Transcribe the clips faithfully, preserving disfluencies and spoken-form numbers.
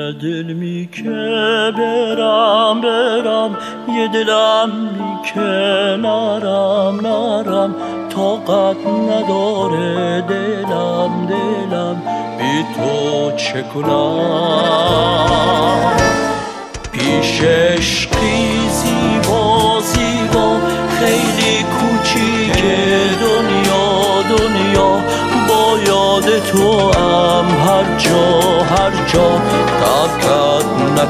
دل می که برم برم، یه دلم می که نرم نرم، طاقت نداره دلم دلم، بی تو چه کنم؟ پیش عشقی زیبا زیبا، خیلی کوچیکه دنیا دنیا، با یاد تو هم هر جا هر جا ترکت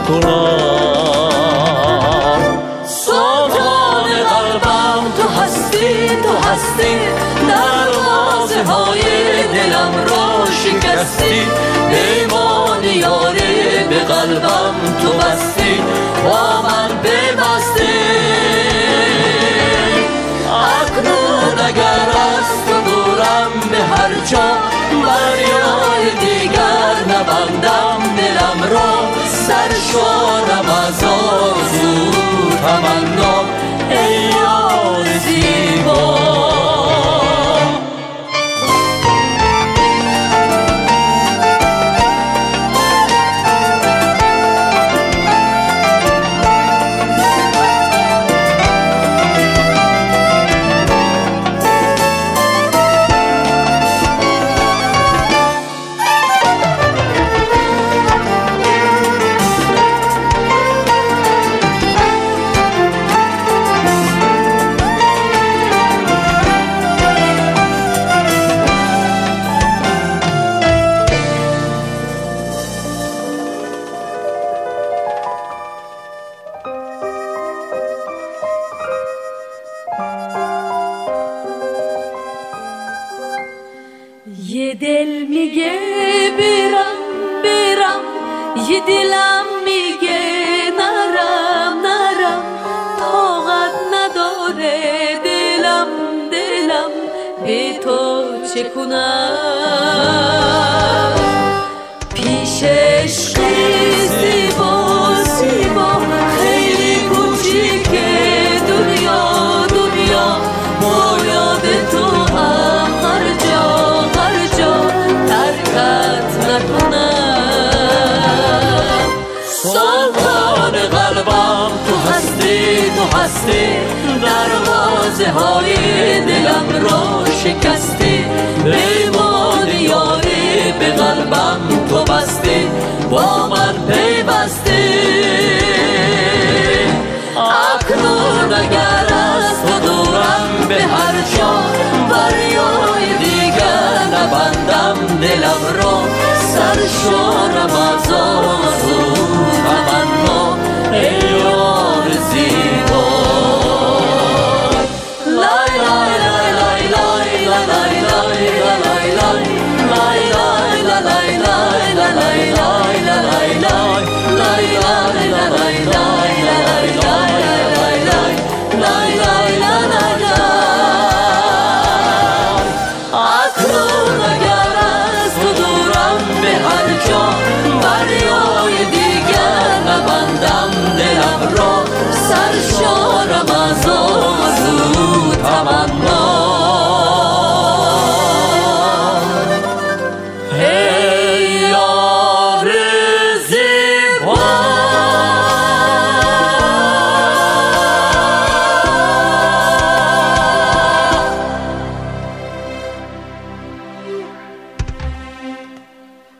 نکنم. سلطان قلبم تو هستی تو هستی، دروازه های دلم رو شکستی، پیمان یاری به قلبم تو بستی، با من ببستی. اکنون اگر از تو دورم به هر جا، بریای دیگر نبندم دلم را، سرشارم از آرزو تمنا، ای یار زیبا. یه دل میگه برم برم، یه دلم میگه نرم نرم، طاقت نداره دلم دلم، به تو چه کنم؟ پیش عشقی زیبا زیبا، خیلی کوچیکه دنیا دنیا، با یاد تو هم هر جا هر جا ترکت نکنم. سلطان قلبم تو هستی تو هستی، دروازه های دلم را